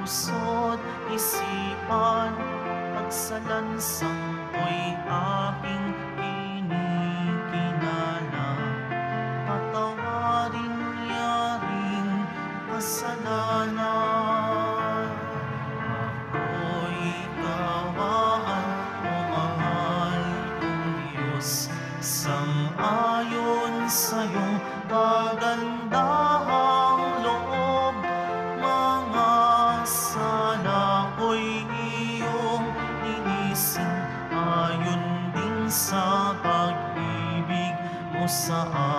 puso't isipan, pagsalansang ko'y aking kinikinala. Patawarin niya rin kasalanan. Ako'y kawaan mo, mahal kong Diyos, sang-ayon sa'yong kagandahang loob. Mga sala ko'y iyong linisin, ayon din sa pag-ibig mo sa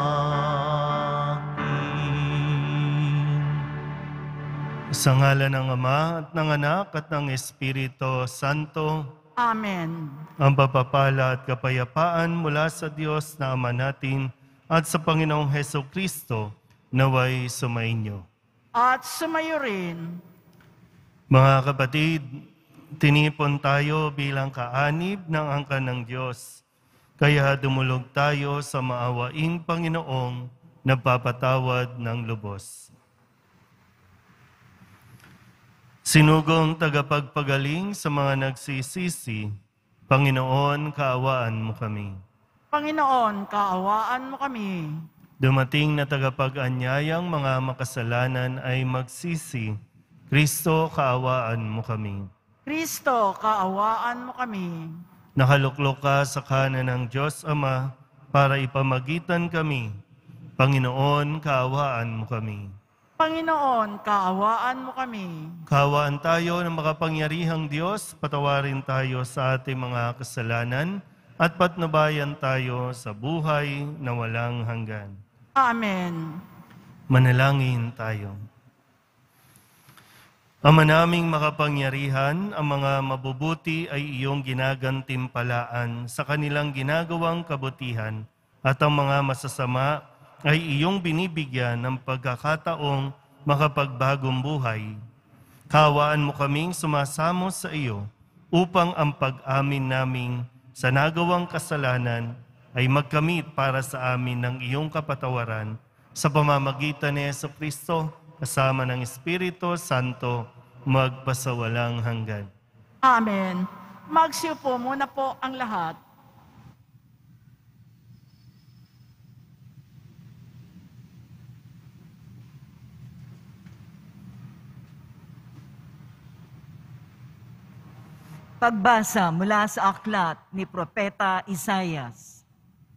akin. Sa ngalan ng Ama at ng Anak at ng Espiritu Santo, Amen. ang pagpapala at kapayapaan mula sa Diyos na Ama natin at sa Panginoong Hesukristo naway sumainyo. At sumayo rin. Mga kapatid, tinipon tayo bilang kaanib ng angkan ng Diyos. Kaya dumulog tayo sa maawaing Panginoong nagpapatawad ng lubos. Sinugong tagapagpagaling sa mga nagsisisi, Panginoon, kaawaan mo kami. Panginoon, kaawaan mo kami. Dumating na tagapag-anyayang mga makasalanan ay magsisi, Kristo, kaawaan mo kami. Kristo, kaawaan mo kami. Nakaluklok ka sa kanan ng Diyos Ama para ipamagitan kami. Panginoon, kaawaan mo kami. Panginoon, kaawaan mo kami. Kaawaan tayo ng makapangyarihang Diyos, patawarin tayo sa ating mga kasalanan at patnubayan tayo sa buhay na walang hanggan. Amen. Manalangin tayo. Ama naming makapangyarihan, ang mga mabubuti ay iyong ginagantimpalaan sa kanilang ginagawang kabutihan at ang mga masasama ay iyong binibigyan ng pagkakataong makapagbagong buhay. Kaawaan mo kaming sumasamo sa iyo upang ang pag-amin naming sa nagawang kasalanan ay magkamit para sa amin ng iyong kapatawaran sa pamamagitan ni Jesucristo kasama ng Espiritu Santo magpasawalang hanggan. Amen. Magsiupo muna po ang lahat. Pagbasa mula sa aklat ni Propeta Isaias.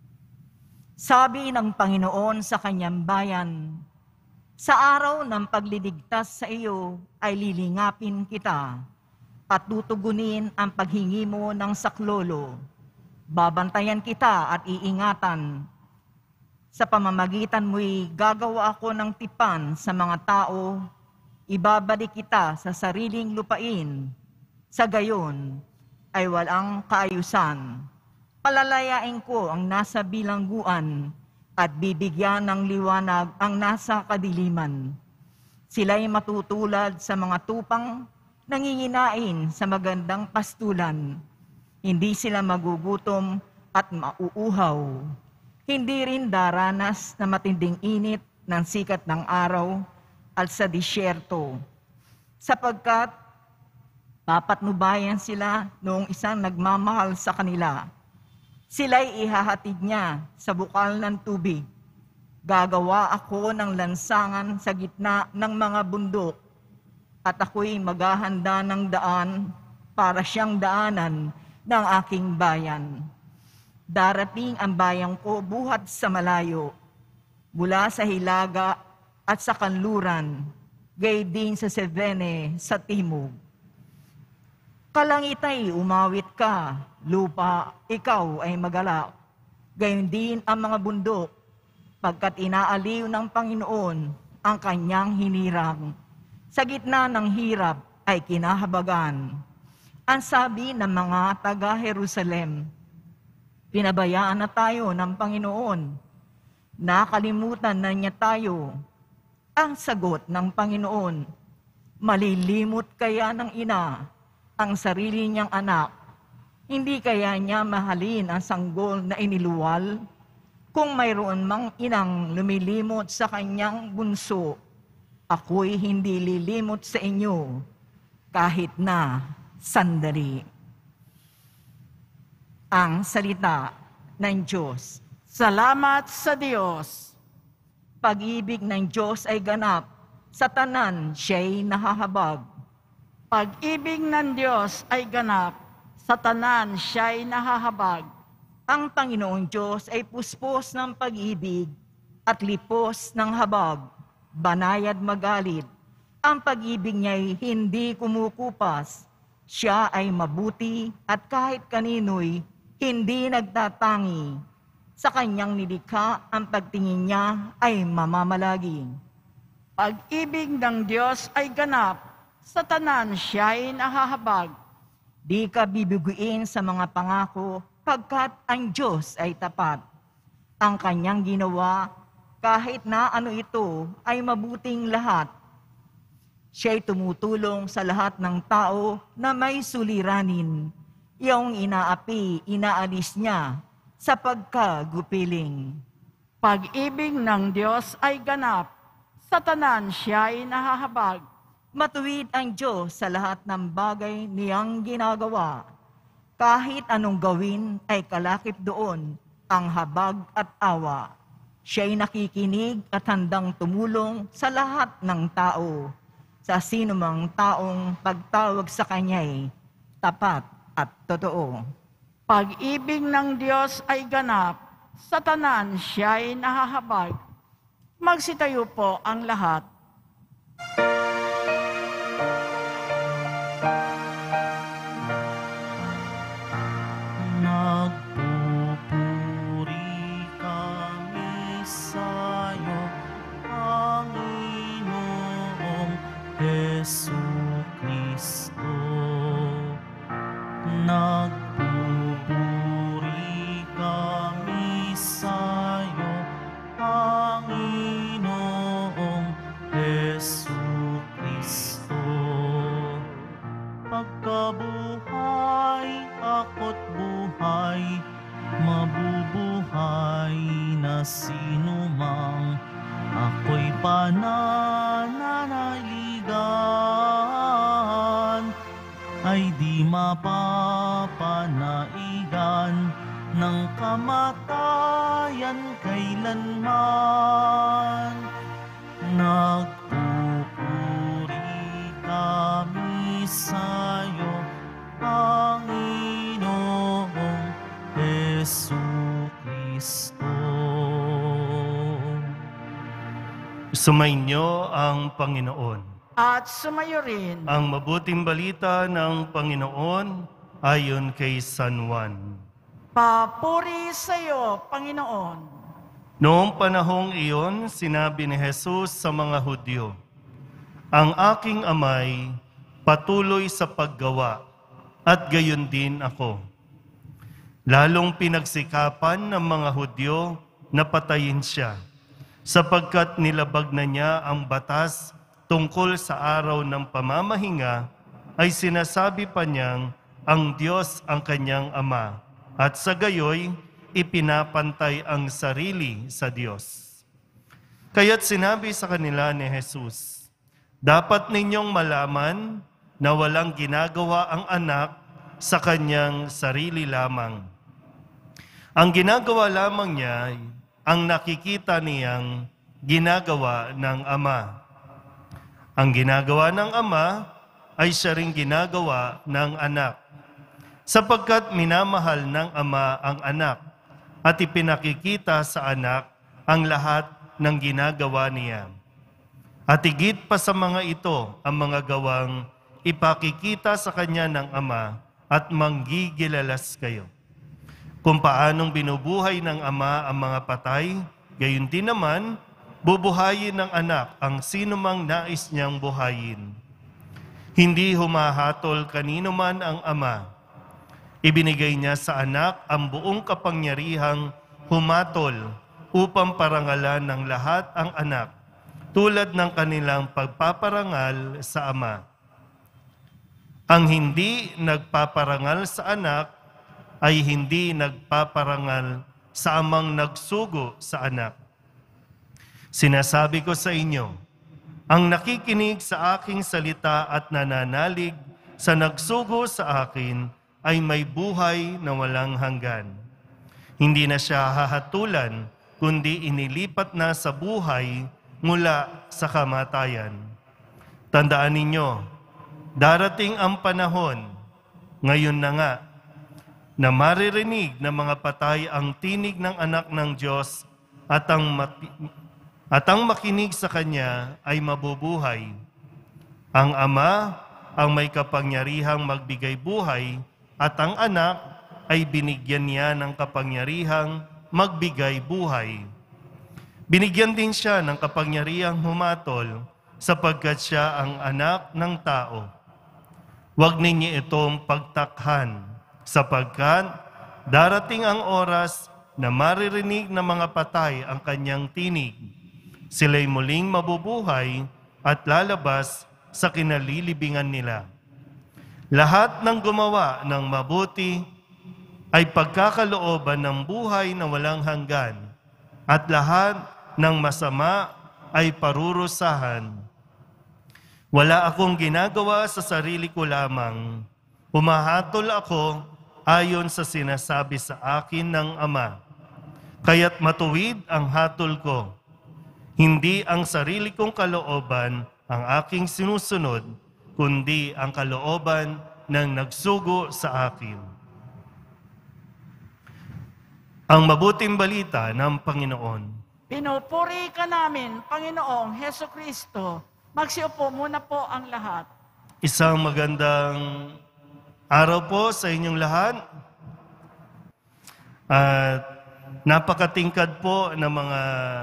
Sabi ng Panginoon sa kanyang bayan, sa araw ng pagliligtas sa iyo ay lilingapin kita at tutugunin ang paghingi mo ng saklolo. Babantayan kita at iingatan. Sa pamamagitan mo'y gagawa ako ng tipan sa mga tao, ibabalik kita sa sariling lupain. Sa gayon ay walang kaayusan. Palalayain ko ang nasa bilangguan at bibigyan ng liwanag ang nasa kadiliman. Sila'y matutulad sa mga tupang nanginginain sa magandang pastulan. Hindi sila magugutom at mauuhaw. Hindi rin daranas na matinding init ng sikat ng araw at sa disyerto. Sapagkat papatnubayan sila noong isang nagmamahal sa kanila. Sila'y ihahatid niya sa bukal ng tubig. Gagawa ako ng lansangan sa gitna ng mga bundok, at ako'y maghahanda ng daan para siyang daanan ng aking bayan. Darating ang bayan ko buhat sa malayo, mula sa hilaga at sa kanluran, gayon din sa Sevene sa timog. Kalangitay umawit ka, lupa, ikaw ay magalak. Gayon din ang mga bundok, pagkat inaaliw ng Panginoon ang kanyang hinirang. Sa gitna ng hirap ay kinahabagan. Ang sabi ng mga taga-Jerusalem, pinabayaan na tayo ng Panginoon. Nakalimutan na niya tayo. Ang sagot ng Panginoon, malilimot kaya ng ina ang sarili niyang anak? Hindi kaya niya mahalin ang sanggol na iniluwal? Kung mayroon mang inang lumilimot sa kanyang bunso, ako'y hindi lilimot sa inyo. kahit na sandali. Ang salita ng Diyos. Salamat sa Diyos. Pag-ibig ng Diyos ay ganap, sa tanan siya'y nahahabag. Pag-ibig ng Diyos ay ganap, sa tanan siya'y nahahabag. Ang Panginoong Diyos ay puspos ng pag-ibig at lipos ng habag, banayad magalit. Ang pag-ibig niya'y hindi kumukupas. Siya ay mabuti at kahit kanino'y hindi nagtatangi. Sa kanyang nilikha, ang pagtingin niya ay mamamalagi. Pag-ibig ng Diyos ay ganap, sa tanan siya'y nahahabag. Di ka bibiguin sa mga pangako, pagkat ang Diyos ay tapat. Ang kanyang ginawa, kahit na ano ito, ay mabuting lahat. Siya'y tumutulong sa lahat ng tao na may suliranin. Iyong inaapi, inaalis niya sa pagkagupiling. Pag-ibig ng Diyos ay ganap, sa tanan siya'y nahahabag. Matuwid ang Diyos sa lahat ng bagay niyang ginagawa. Kahit anong gawin ay kalakip doon ang habag at awa. Siya'y nakikinig at handang tumulong sa lahat ng tao. Sa sinumang taong pagtawag sa Kanya'y tapat at totoo. Pag-ibig ng Diyos ay ganap, sa tanan siya'y nahahabag. Magsitayo po ang lahat. Nagpupuri kami sa'yo, Panginoong Jesucristo. Nagpupuri kami sa'yo, Panginoong Jesucristo. Pagkabuhay ako't buhay, mabubuhay na sinumang ako'y pananaligan, ay di mapapanaigan ng kamatayan kailanman. Nagpupuri kami sa'yo, Panginoong Jesucristo. Sumainyo ang Panginoon. At sumayo rin. Ang mabuting balita ng Panginoon ayon kay San Juan. Papuri sa iyo, Panginoon. Noong panahong iyon, sinabi ni Jesus sa mga Hudyo, "Ang aking amay patuloy sa paggawa, at gayon din ako." Lalong pinagsikapan ng mga Hudyo na patayin siya, sapagkat nilabag na niya ang batas tungkol sa araw ng pamamahinga, ay sinasabi pa niyang ang Diyos ang kanyang ama, at sa gayoy, ipinapantay ang sarili sa Diyos. Kaya't sinabi sa kanila ni Jesus, "Dapat ninyong malaman na walang ginagawa ang anak sa kanyang sarili lamang. Ang ginagawa lamang niya ay ang nakikita niyang ginagawa ng ama. Ang ginagawa ng ama ay siya ring ginagawa ng anak, sapagkat minamahal ng ama ang anak at ipinakikita sa anak ang lahat ng ginagawa niya. At higit pa sa mga ito ang mga gawang ipakikita sa kanya ng ama at manggigilalas kayo. Kung paanong binubuhay ng ama ang mga patay, gayon din naman, bubuhayin ng anak ang sinumang nais niyang buhayin. Hindi humahatol kanino man ang ama. Ibinigay niya sa anak ang buong kapangyarihang humatol upang parangalan ng lahat ang anak, tulad ng kanilang pagpaparangal sa ama. Ang hindi nagpaparangal sa anak ay hindi nagpaparangal sa amang nagsugo sa anak. Sinasabi ko sa inyo, Ang nakikinig sa aking salita at nananalig sa nagsugo sa akin ay may buhay na walang hanggan. Hindi na siya hahatulan, kundi inilipat na sa buhay mula sa kamatayan. Tandaan ninyo, darating ang panahon, ngayon na nga, na maririnig ng mga patay ang tinig ng anak ng Diyos at ang makinig sa Kanya ay mabubuhay. Ang Ama ang may kapangyarihang magbigay buhay at ang anak ay binigyan niya ng kapangyarihang magbigay buhay. Binigyan din siya ng kapangyarihang humatol sapagkat siya ang anak ng tao. Huwag ninyo itong pagtakhan sapagkat darating ang oras na maririnig ng mga patay ang kanyang tinig. Sila'y muling mabubuhay at lalabas sa kinalilibingan nila. Lahat ng gumawa ng mabuti ay pagkakalooban ng buhay na walang hanggan, at lahat ng masama ay parurusahan. Wala akong ginagawa sa sarili ko lamang. Humahatol ako ayon sa sinasabi sa akin ng Ama. Kaya't matuwid ang hatol ko. Hindi ang sarili kong kalooban ang aking sinusunod, kundi ang kalooban ng nagsugo sa akin. Ang mabuting balita ng Panginoon. Pinupuri ka namin, Panginoong Heso Kristo. Magsiupo muna po ang lahat. Isang magandang araw po sa inyong lahat. At napakatingkad po ng mga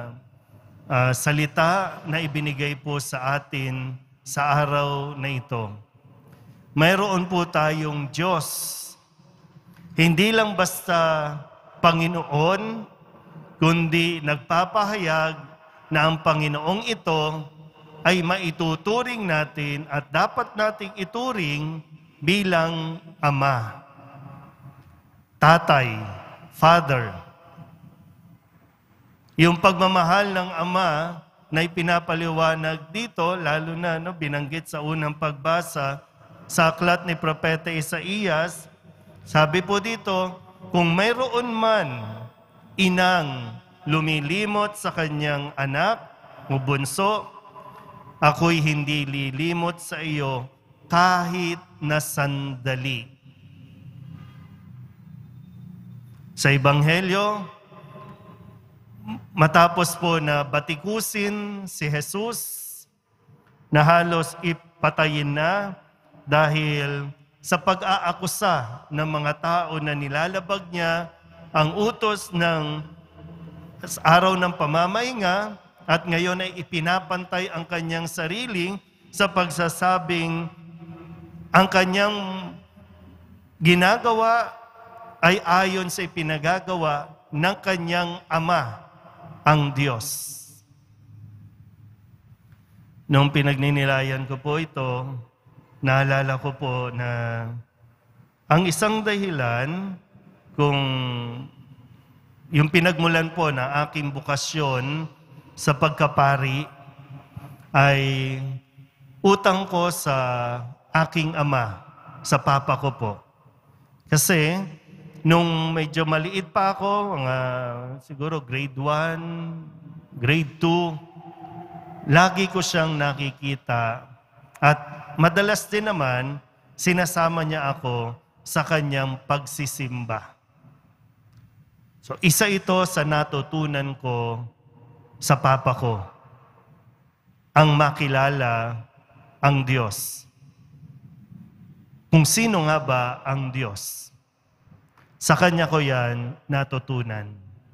salita na ibinigay po sa atin sa araw na ito. Mayroon po tayong Diyos. Hindi lang basta Panginoon, kundi nagpapahayag na ang Panginoong ito ay maituturing natin at dapat nating ituring bilang Ama, Tatay, Father. Yung pagmamahal ng Ama na ipinapaliwanag dito, lalo na binanggit sa unang pagbasa sa aklat ni Propeta Isaías, sabi po dito, kung mayroon man inang lumilimot sa kanyang anak o bunso, ako'y hindi lilimot sa iyo kahit na sandali. Sa Ebanghelyo, matapos po na batikusin si Jesus, na halos ipatayin na dahil sa pag-aakusa ng mga tao na nilalabag niya ang utos ng araw ng pamamahinga at ngayon ay ipinapantay ang kanyang sarili sa pagsasabing ang kanyang ginagawa ay ayon sa ipinagagawa ng kanyang Ama, ang Diyos. Nung pinagninilayan ko po ito, naalala ko po na ang isang dahilan kung yung pinagmulan po na aking bukasyon sa pagkapari ay utang ko sa aking ama, sa papa ko po. Kasi nung medyo maliit pa ako, siguro grade 1, grade 2, lagi ko siyang nakikita at madalas din naman sinasama niya ako sa kanyang pagsisimba. So isa ito sa natutunan ko sa papa ko, ang makilala ang Diyos. Kung sino nga ba ang Diyos? Sa kanya ko yan natutunan.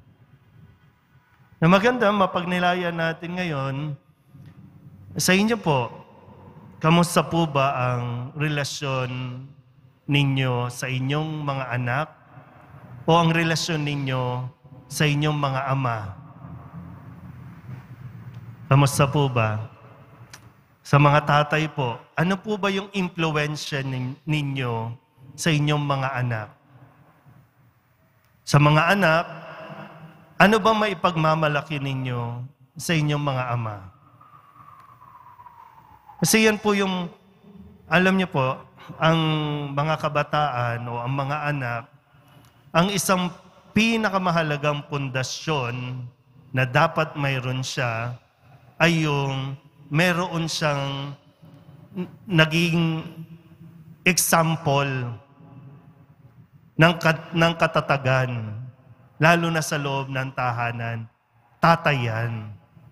Na maganda mapagnilayan natin ngayon, sa inyo po, kamusta po ba ang relasyon ninyo sa inyong mga anak o ang relasyon ninyo sa inyong mga ama? Kamusta po ba? Sa mga tatay po, ano po ba yung impluwensya ninyo sa inyong mga anak? Sa mga anak, ano ba maipagmamalaki ninyo sa inyong mga ama? Kasi yan po yung, alam niyo po, ang mga kabataan o ang mga anak, ang isang pinakamahalagang pundasyon na dapat mayroon siya ay yung meron siyang naging example ng katatagan, lalo na sa loob ng tahanan. Tatay yan.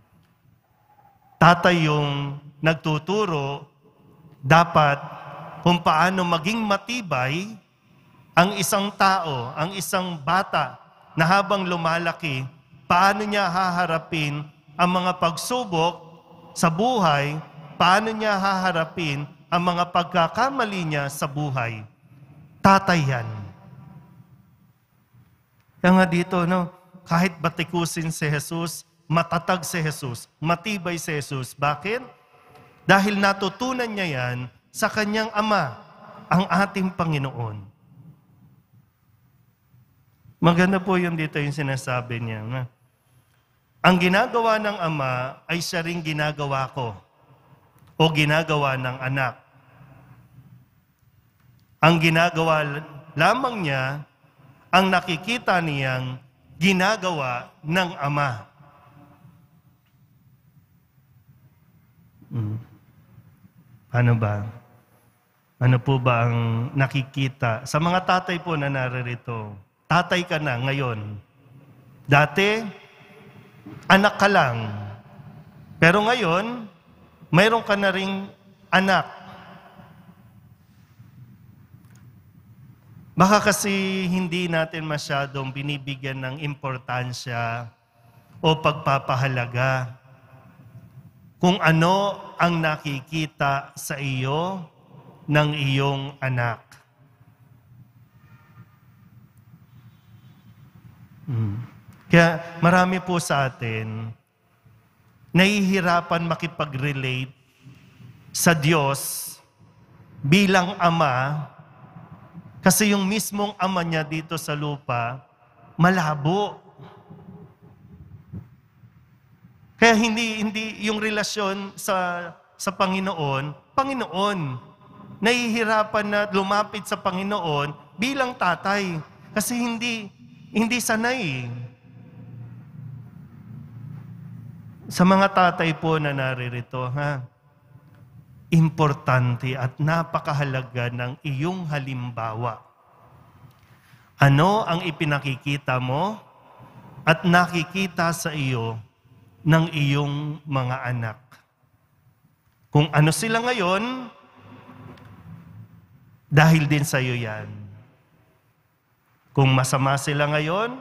Tatay yung nagtuturo dapat kung paano maging matibay ang isang tao, ang isang bata na habang lumalaki, paano niya haharapin ang mga pagsubok sa buhay, paano niya haharapin ang mga pagkakamali niya sa buhay. Tatay yan. Kaya nga dito, kahit batikusin si Jesus, matatag si Jesus, matibay si Jesus. Bakit? Dahil natutunan niya yan sa kanyang Ama, ang ating Panginoon. Maganda po yun dito yung sinasabi niya. Ang ginagawa ng Ama ay siya ring ginagawa ko o ginagawa ng anak. Ang ginagawa lamang niya, ang nakikita niyang ginagawa ng Ama. Ano ba? Ano po ba ang nakikita? Sa mga tatay po na naririto, tatay ka na ngayon. Dati, anak ka lang. Pero ngayon, mayroon ka na ring anak. Baka kasi hindi natin masyadong binibigyan ng importansya o pagpapahalaga kung ano ang nakikita sa iyo ng iyong anak. Kaya marami po sa atin nahihirapan makipag-relate sa Diyos bilang Ama kasi yung mismong Ama niya dito sa lupa malabo. Kaya hindi yung relasyon sa Panginoon, nahihirapan na lumapit sa Panginoon bilang tatay kasi hindi sanay. Sa mga tatay po na naririto, importante at napakahalaga ng iyong halimbawa. Ano ang ipinakikita mo at nakikita sa iyo ng iyong mga anak? Kung ano sila ngayon, dahil din sa iyo yan. Kung masama sila ngayon,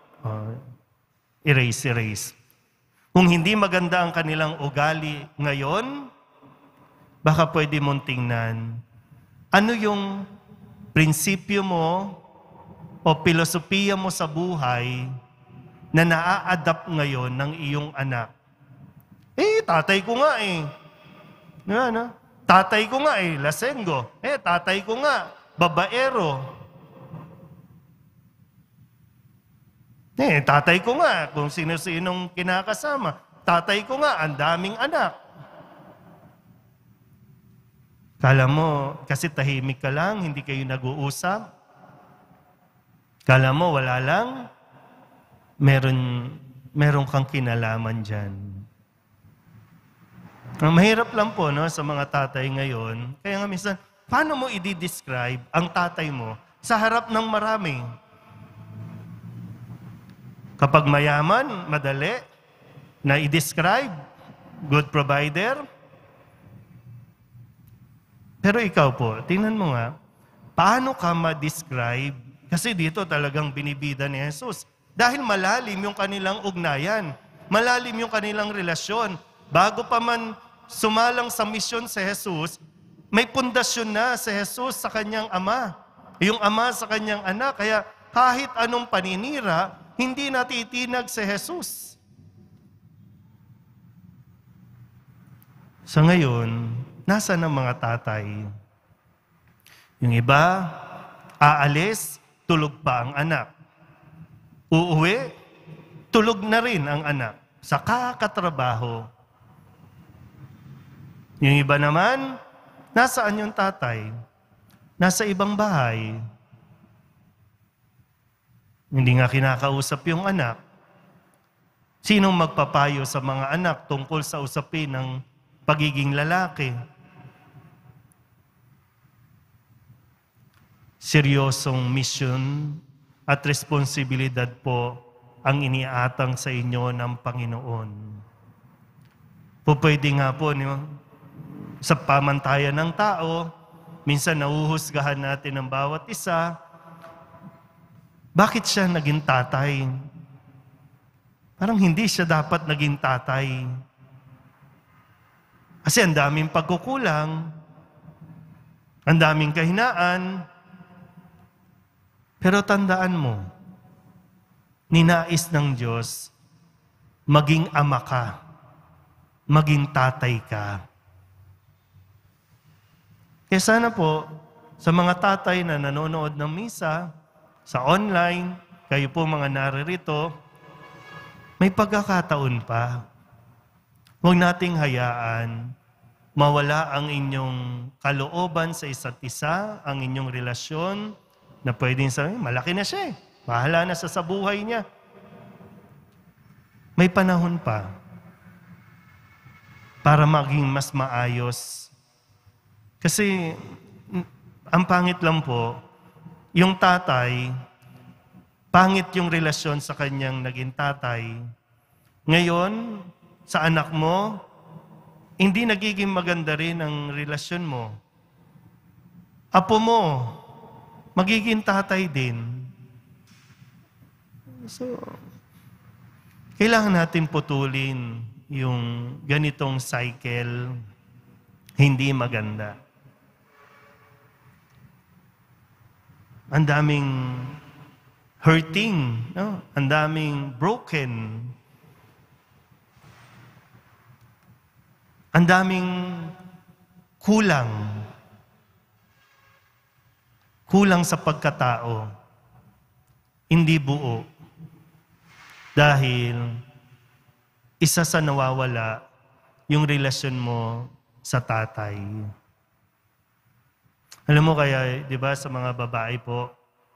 erase. Kung hindi maganda ang kanilang ugali ngayon, baka pwede mong tingnan, ano yung prinsipyo mo o filosofiya mo sa buhay na naa-adapt ngayon ng iyong anak? Tatay ko nga Tatay ko nga lasenggo. Tatay ko nga, babaero. Tatay ko nga, kung sino-sinong kinakasama. Tatay ko nga, ang daming anak. Kala mo, kasi tahimik ka lang, hindi kayo nag-uusap. Kala mo, wala lang. Meron kang kinalaman dyan. Mahirap lang po sa mga tatay ngayon. Kaya nga minsan, paano mo i-describe ang tatay mo sa harap ng marami? Kapag mayaman, madali na i-describe, good provider. Pero ikaw po, tingnan mo nga, paano ka ma-describe? Kasi dito talagang binibida ni Jesus. Dahil malalim yung kanilang ugnayan, malalim yung kanilang relasyon. Bago pa man sumalang sa misyon si Jesus, may pundasyon na si Jesus sa kanyang Ama. Yung Ama sa kanyang anak. Kaya kahit anong paninira, hindi natitinag si Jesus. Sa ngayon, nasaan ang mga tatay? Yung iba, aalis, tulog pa ang anak. Uuwi, tulog na rin ang anak. Sa kakatrabaho. Yung iba naman, nasaan yung tatay? Nasa ibang bahay. Hindi nga kinakausap yung anak. Sinong magpapayo sa mga anak tungkol sa usapin ng pagiging lalaki? Seryosong misyon at responsibilidad po ang iniatang sa inyo ng Panginoon. Pwede nga po, sa pamantayan ng tao, minsan nauhusgahan natin ang bawat isa. Bakit siya naging tatay? Parang hindi siya dapat naging tatay. Kasi ang daming pagkukulang, ang daming kahinaan. Pero tandaan mo, ninais ng Diyos, maging ama ka, maging tatay ka. Kaya sana po, sa mga tatay na nanonood ng misa, sa online, kayo po mga naririto, may pagkakataon pa. Huwag nating hayaan mawala ang inyong kalooban sa isa't isa, ang inyong relasyon, na pwedeng sabihin, malaki na siya eh. Bahala na sa buhay niya. May panahon pa para maging mas maayos. Kasi, ang pangit lang po, yung tatay, pangit yung relasyon sa kanyang naging tatay. Ngayon, sa anak mo, hindi nagiging maganda rin ang relasyon mo. Apo mo, magiging tatay din. So, kailangan natin putulin yung ganitong cycle, hindi maganda. Ang daming hurting, no? Ang daming broken. Ang daming kulang. Kulang sa pagkatao. Hindi buo. Dahil isa sa nawawala yung relasyon mo sa tatay. Alam mo kaya, di ba, sa mga babae po,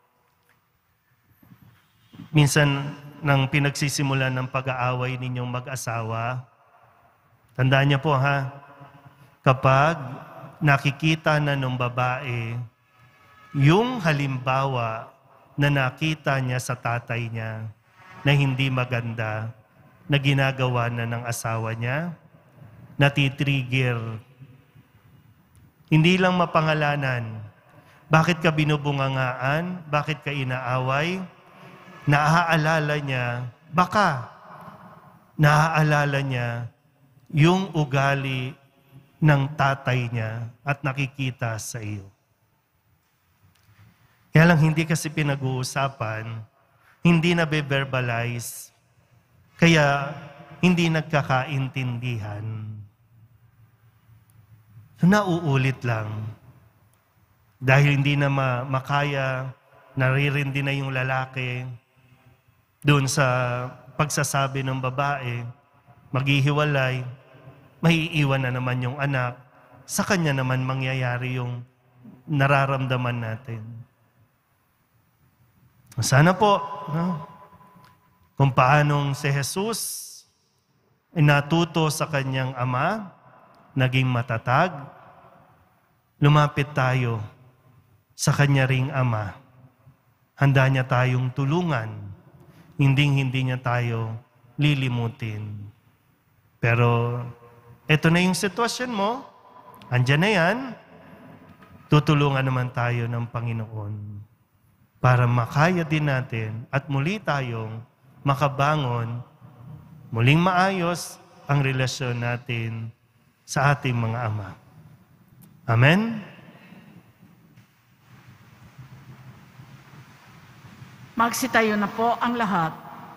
minsan nang pinagsisimulan ng pag-aaway ninyong mag-asawa, tandaan niyo po ha, kapag nakikita na ng babae yung halimbawa na nakita niya sa tatay niya na hindi maganda, na ginagawa na ng asawa niya, natitrigger. Hindi lang mapangalanan. Bakit ka binubungangaan? Bakit ka inaaway? Naaalala niya, baka naaalala niya yung ugali ng tatay niya at nakikita sa iyo. Kaya lang hindi kasi pinag-uusapan, hindi na be-verbalize, kaya hindi nagkakaintindihan. Nauulit lang. Dahil hindi na makaya, naririndi na yung lalaki doon sa pagsasabi ng babae, maghihiwalay, maiiwan na naman yung anak, sa kanya naman mangyayari yung nararamdaman natin. Sana po, no? Kung paanong si Jesus ay natuto sa kanyang ama, naging matatag, lumapit tayo sa kanya ring ama. Handa niya tayong tulungan, hindi niya tayo lilimutin. Pero eto na yung sitwasyon mo, andyan na yan, tutulungan naman tayo ng Panginoon para makaya din natin at muli tayong makabangon, muling maayos ang relasyon natin sa ating mga ama. Amen? Magsitayo na po ang lahat.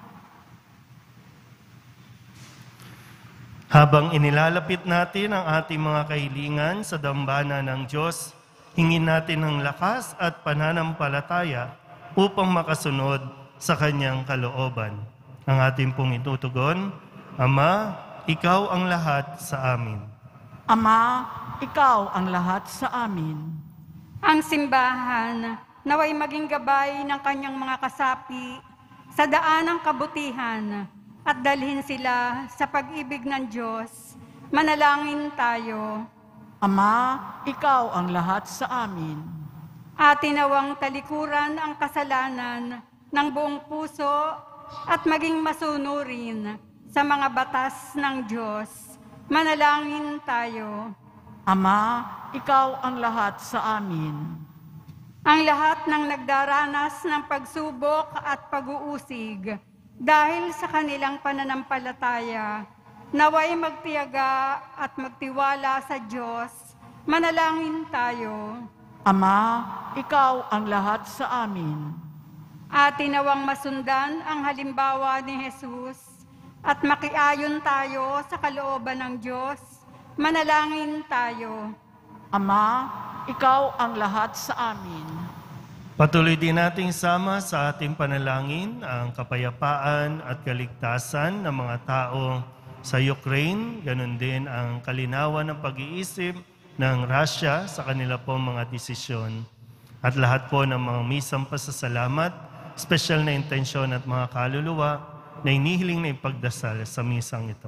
Habang inilalapit natin ang ating mga kahilingan sa dambana ng Diyos, hingin natin ng lakas at pananampalataya upang makasunod sa Kanyang kalooban. Ang ating pong itutugon, Ama, Ikaw ang lahat sa amin. Ama, ikaw ang lahat sa amin. Ang simbahan naway maging gabay ng kanyang mga kasapi sa daan ng kabutihan at dalhin sila sa pag-ibig ng Diyos. Manalangin tayo. Ama, ikaw ang lahat sa amin. Atin nawang talikuran ang kasalanan ng buong puso at maging masunurin sa mga batas ng Diyos. Manalangin tayo. Ama, ikaw ang lahat sa amin. Ang lahat ng nagdaranas ng pagsubok at pag-uusig dahil sa kanilang pananampalataya, naway magtiyaga at magtiwala sa Diyos. Manalangin tayo. Ama, ikaw ang lahat sa amin. Atin nawang masundan ang halimbawa ni Jesus at makiayon tayo sa kalooban ng Diyos. Manalangin tayo. Ama, ikaw ang lahat sa amin. Patuloy din nating sama sa ating panalangin ang kapayapaan at kaligtasan ng mga tao sa Ukraine, ganun din ang kalinawan ng pag-iisip ng Russia sa kanila pong mga desisyon. At lahat po ng mga misang pasasalamat, special na intensyon at mga kaluluwa na inihiling na ipagdasal sa misang ito.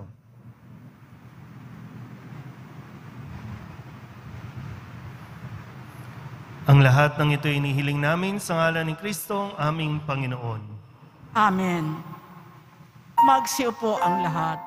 Ang lahat ng ito inihiling namin sa ngalan ni Kristo, aming Panginoon. Amen. Magsiupo ang lahat.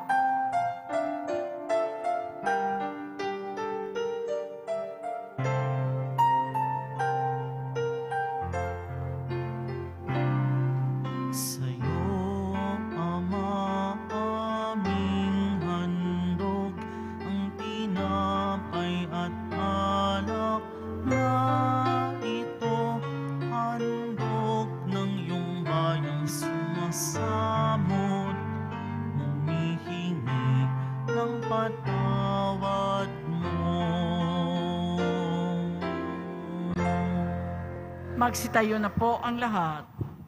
Sa'yo, Ama, aming handog ang tinapay at alak na ito, handog ng iyong bayang sumasamot, humihingi ng patawad mo. Magsitayo na po ang lahat.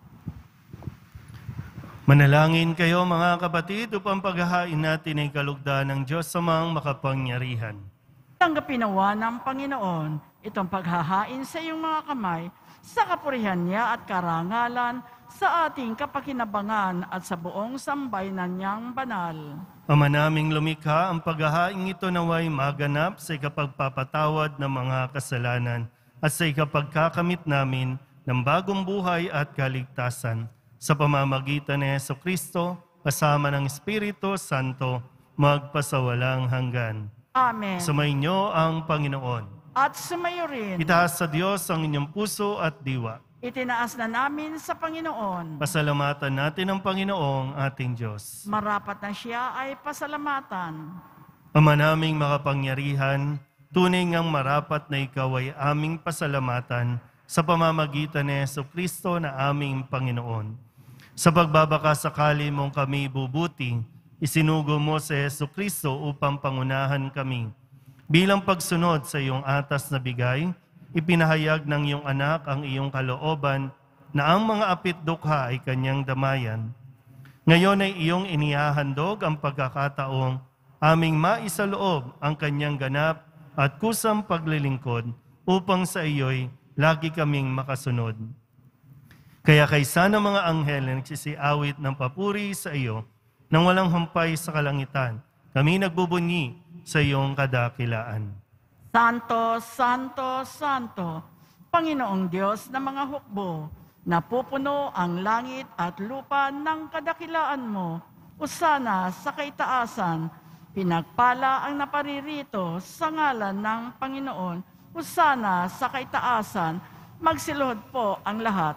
Manalangin kayo mga kapatid upang paghahain natin ay kalugdan ng Diyos sa mga makapangyarihan. Tanggapin nawa ng Panginoon itong paghahain sa iyong mga kamay sa kapurihan niya at karangalan sa ating kapakinabangan at sa buong sambayanan niyang banal. Ama naming lumikha, ang paghahain ito naway maganap sa ikapagpapatawad ng mga kasalanan at sa ikapagkakamit namin ng bagong buhay at kaligtasan. Sa pamamagitan ni Jesucristo, kasama ng Espiritu Santo, magpasawalang hanggan. Amen. Sumainyo ang Panginoon. At sumayo rin, Itaas sa Diyos ang inyong puso at diwa. itinaas na namin sa Panginoon. Pasalamatan natin ang Panginoong ating Diyos. Marapat na siya ay pasalamatan. Ama naming makapangyarihan, tunay ngang marapat na ikaw ay aming pasalamatan sa pamamagitan ni Jesucristo na aming Panginoon. Sa pagbabakasakali mong kami bubuti, isinugo mo si Jesucristo upang pangunahan kami. Bilang pagsunod sa iyong atas na bigay, ipinahayag ng iyong anak ang iyong kalooban na ang mga apit-dukha ay kanyang damayan. Ngayon ay iyong inihahandog ang pagkakataong aming maisaloob ang kanyang ganap at kusang paglilingkod upang sa iyo'y lagi kaming makasunod. Kaya kaysa ng mga anghel na nagsisiawit ng papuri sa iyo, nang walang humpay sa kalangitan, kami nagbubunyi sa iyong kadakilaan. Santo, Santo, Santo, Panginoong Diyos ng mga hukbo, napupuno ang langit at lupa ng kadakilaan mo. Usana sa kaitaasan, pinagpala ang naparirito sa ngalan ng Panginoon. Usana sa kaitaasan, magsiluhod po ang lahat.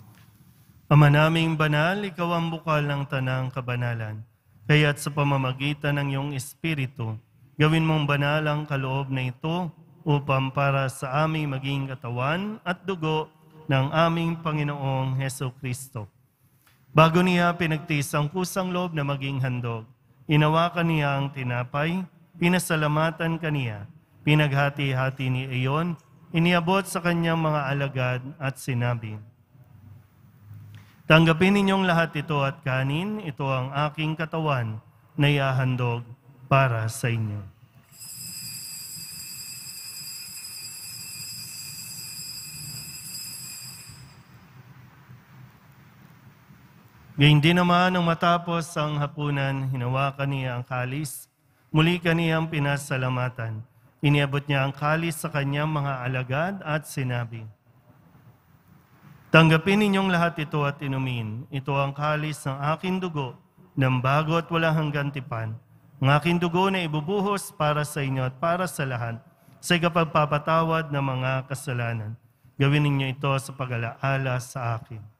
Ama naming banal, ikaw ang bukal ng tanang kabanalan. Kaya't sa pamamagitan ng iyong Espiritu, gawin mong banal ang kaloob na ito upang para sa aming maging katawan at dugo ng aming Panginoong Jesucristo. Bago niya pinagtiis ang kusang loob na maging handog, inawakan niya ang tinapay, pinasalamatan kaniya, pinaghati-hati ni iyon, iniabot sa kanyang mga alagad at sinabi, tanggapin ninyong lahat ito at kanin, ito ang aking katawan na iahandog para sa inyo. Gayun din naman nang matapos ang hapunan, hinawakan niya ang kalis, muli kaniyang pinasalamatan. Iniabot niya ang kalis sa kanyang mga alagad at sinabi, "Tanggapin ninyong lahat ito at inumin. Ito ang kalis ng aking dugo, ng bago at walang hanggang tipan. Ang aking dugo na ibubuhos para sa inyo at para sa lahat, sa ikapagpapatawad ng mga kasalanan. Gawin ninyo ito sa pag-alaala sa akin."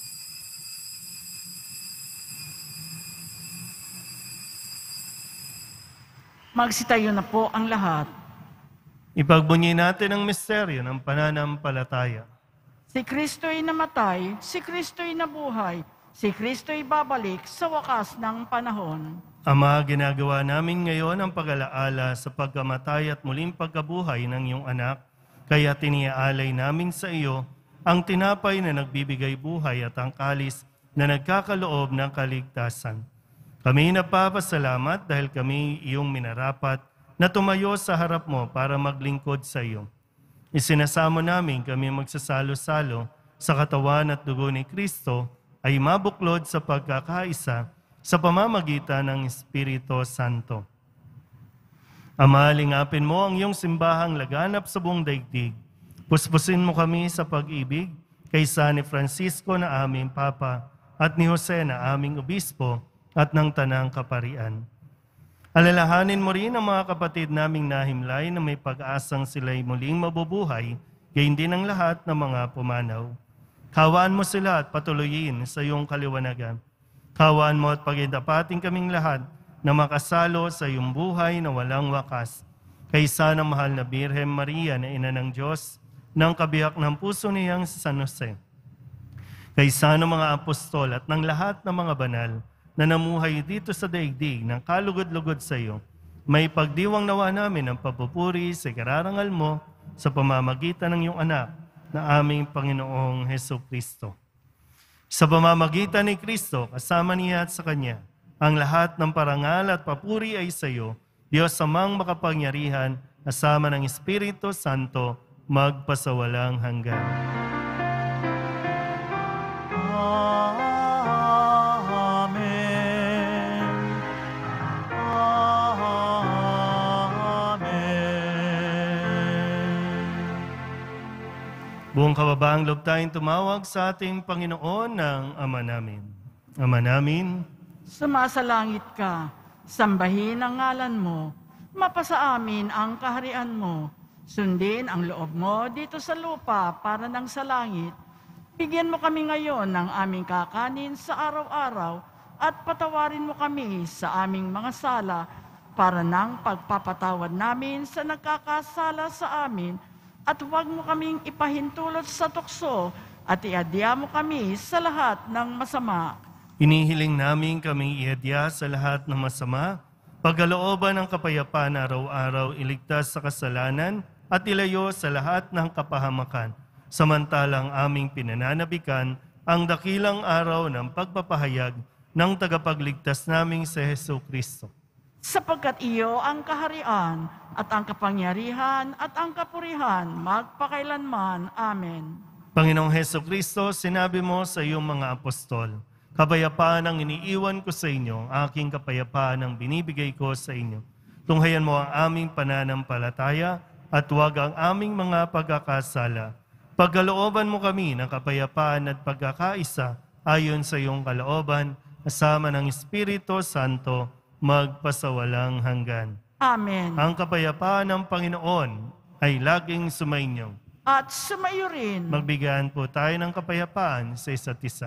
Magsitayo na po ang lahat. Ipagbunyi natin ang misteryo ng pananampalataya. Si Kristo'y namatay, si Kristo'y nabuhay, si Kristo'y babalik sa wakas ng panahon. Ama, ginagawa namin ngayon ang pag-alaala sa pagkamatay at muling pagkabuhay ng iyong anak, kaya tiniaalay namin sa iyo ang tinapay na nagbibigay buhay at ang kalis na nagkakaloob ng kaligtasan. Kami napapasalamat dahil kami iyong minarapat na tumayo sa harap mo para maglingkod sa iyo. Isinasamo namin kami magsasalo-salo sa katawan at dugo ni Kristo ay mabuklod sa pagkakaisa sa pamamagitan ng Espiritu Santo. Ama, lingapin mo ang iyong simbahang laganap sa buong daigdig. Puspusin mo kami sa pag-ibig kaysa ni Francisco na aming Papa at ni Jose na aming Obispo at ng Tanang Kaparian. Alalahanin mo rin ang mga kapatid naming nahimlay na may pag-asang sila'y muling mabubuhay, gayon din ang lahat ng mga pumanaw. Kawaan mo sila at patuloyin sa iyong kaliwanagan. Kawaan mo at pagindapating kaming lahat na makasalo sa iyong buhay na walang wakas. Kaysa ng mahal na Birhen Maria na Ina ng Diyos, ng kabiyak ng puso niyang si San Jose. Kaysa ng mga apostol at ng lahat ng mga banal na namuhay dito sa daigdig ng kalugod-lugod sa iyo, may pagdiwang nawa namin ang papupuri sa kararangal mo sa pamamagitan ng iyong anak na aming Panginoong Hesukristo. Sa pamamagitan ni Kristo, kasama niya at sa Kanya, ang lahat ng parangal at papuri ay sa iyo, Diyos amang makapangyarihan, kasama ng Espiritu Santo, magpasawalang hanggan. Buong kababaang loob tayong tumawag sa ating Panginoon ng Ama namin. Ama namin, Sumasalangit ka, sambahin ang ngalan mo, mapasa amin ang kaharian mo, sundin ang loob mo dito sa lupa para nang sa langit. Bigyan mo kami ngayon ng aming kakanin sa araw-araw at patawarin mo kami sa aming mga sala para nang pagpapatawad namin sa nagkakasala sa amin. At huwag mo kaming ipahintulot sa tukso at iadya mo kami sa lahat ng masama. inihiling namin kaming iadya sa lahat ng masama, pagkalooban ng kapayapaan araw-araw, iligtas sa kasalanan at ilayo sa lahat ng kapahamakan, samantalang aming pinananabikan ang dakilang araw ng pagpapahayag ng tagapagligtas naming si Jesucristo. Sapagkat iyo ang kaharian at ang kapangyarihan at ang kapurihan magpakailanman. Amen. Panginoong Jesucristo, sinabi mo sa iyong mga apostol, kapayapaan ang iniiwan ko sa inyo, aking kapayapaan ang binibigay ko sa inyo. Tunghayan mo ang aming pananampalataya at huwag ang aming mga pagkakasala. Pagkalooban mo kami ng kapayapaan at pagkakaisa ayon sa iyong kalooban, kasama ng Espiritu Santo, magpasawalang hanggan. Amen. Ang kapayapaan ng Panginoon ay laging sumainyo. At sumayo rin. Magbigayan po tayo ng kapayapaan sa isa't isa.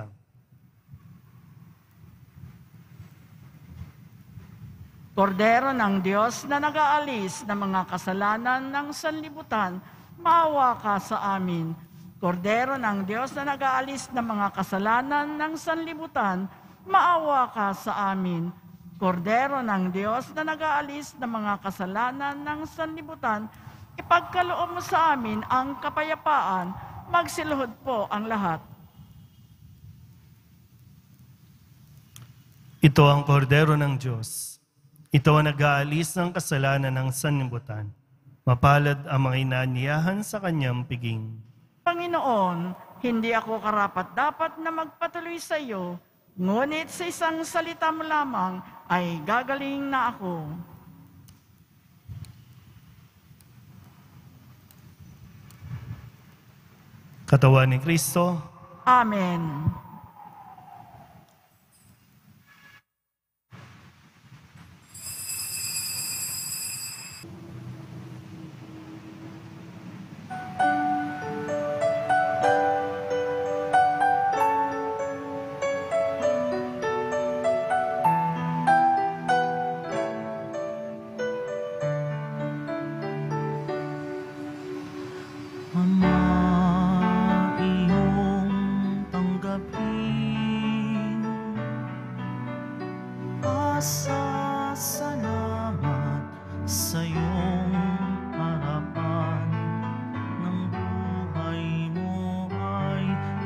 Kordero ng Diyos na nag-aalis ng mga kasalanan ng sanlibutan, maawa ka sa amin. Kordero ng Diyos na nag-aalis ng mga kasalanan ng sanlibutan, maawa ka sa amin. Kordero ng Diyos na nag-aalis ng mga kasalanan ng sanlibutan, ipagkaloob mo sa amin ang kapayapaan, magsiluhod po ang lahat. Ito ang kordero ng Diyos. Ito ang nag-aalis ng kasalanan ng sanlibutan. Mapalad ang mga inaniyahan sa kanyang piging. Panginoon, hindi ako karapat-dapat na magpatuloy sa iyo, Ngunit sa isang salita mo lamang ay gagaling na ako. Katawan ni Kristo, Amen. Ama, iyong tanggapin. Pasasalamat sa iyong harapan. Ng buhay mo ay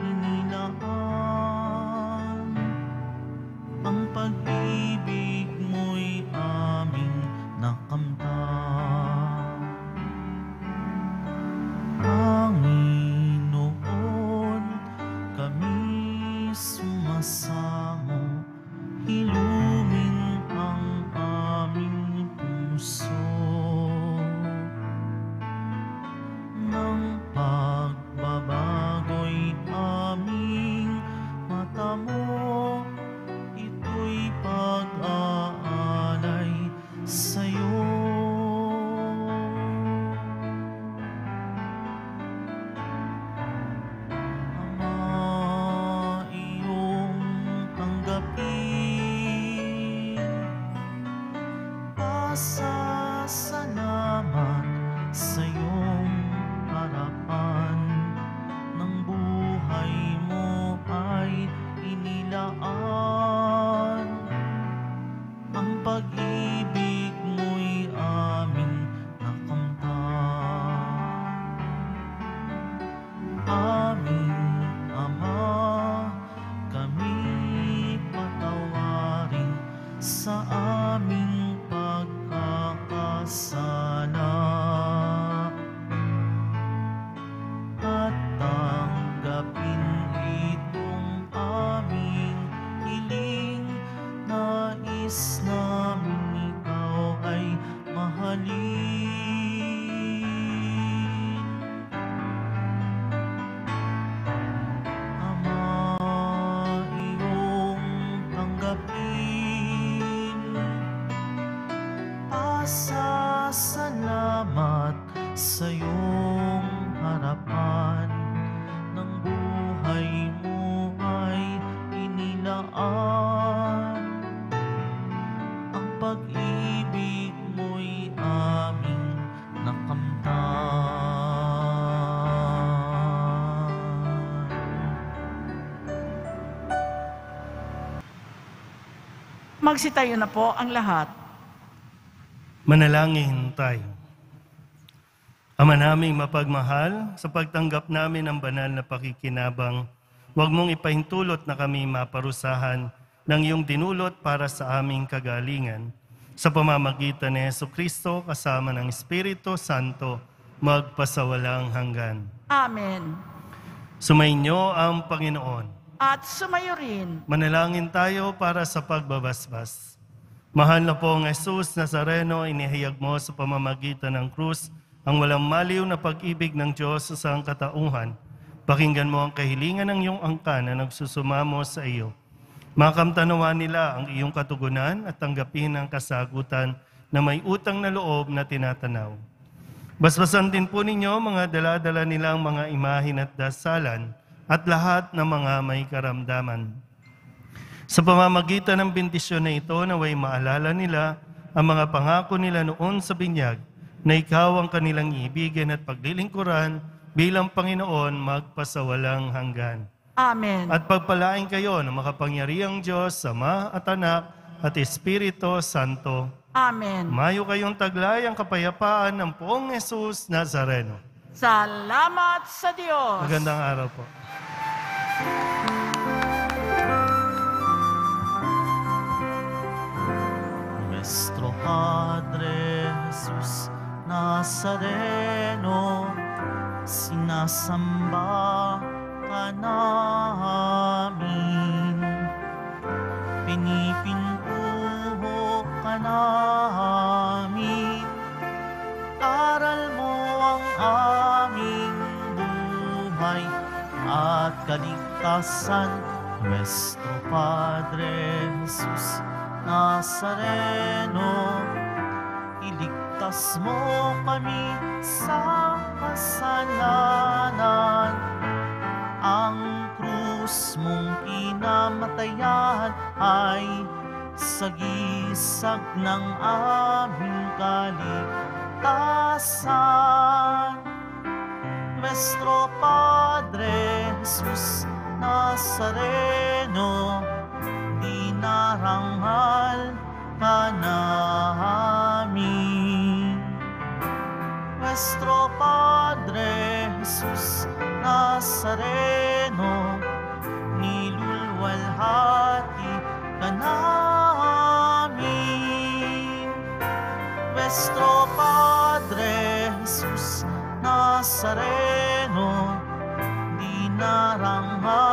inilaan. Ang pag-ibig mo'y aming nakamtan. Panginoon, kami sumasamo, ilumin ang aming puso ng pagbabago'y aming matamo, ito'y pag-aalay sa'yo. Pasasalamat sa iyong harapan. Ng buhay mo ay inilaan. Ang pag-ibig mo'y aming nakamtan. Aming Ama, kami patawarin sa aming pagkakasala at tanggapin itong aming hiling. Nais namin ikaw ay mahalin. Ama, iyong tanggapin. Pasasalamat sa iyong harapan. Ng buhay mo ay inilaan. Ang pag-ibig mo'y aming nakamtan. Magsitayo na po ang lahat. manalangin tayo. Ama naming mapagmahal, sa pagtanggap namin ng banal na pakikinabang, huwag mong ipahintulot na kami maparusahan ng iyong dinulot para sa aming kagalingan. Sa pamamagitan ni Jesucristo kasama ng Espiritu Santo, magpasawalang hanggan. Amen. Sumainyo ang Panginoon. At sumayo rin. Manalangin tayo para sa pagbabasbas. Mahal na pong Jesus Nazareno, inihayag mo sa pamamagitan ng krus ang walang maliw na pag-ibig ng Diyos sa sangkatauhan. Pakinggan mo ang kahilingan ng iyong angkan na nagsusumamo sa iyo. Makamtanawa nila ang iyong katugunan at tanggapin ang kasagutan na may utang na loob na tinatanaw. Basbasan din po ninyo mga dala-dala nilang mga imahin at dasalan at lahat ng mga may karamdaman. Sa pamamagitan ng bendisyon na ito, naway maalala nila ang mga pangako nila noon sa binyag na ikaw ang kanilang iibigin at paglilingkuran bilang Panginoon magpasawalang hanggan. Amen. At pagpalain kayo ng makapangyarihang Diyos, Ama at Anak at Espiritu Santo. Amen. Mayo kayong taglay ang kapayapaan ng Poong Jesus Nazareno. Salamat sa Diyos. Magandang araw po. Nuestro Padre Jesus Nazareno, sinasamba ka namin. pinipintuho ka namin. Aral mo ang aming buhay at kaligtasan, Nuestro Padre Jesus Nazareno. Iligtas mo kami sa kasalanan. Ang krus mong kinamatayan ay sagisag ng aming kaligtasan. Nuestro Padre Jesus Nazareno, dinarangal ka namin. Nuestro Padre Jesus Nazareno, nilulwalhati ka namin. Nuestro Padre Jesus Nazareno, dinarangal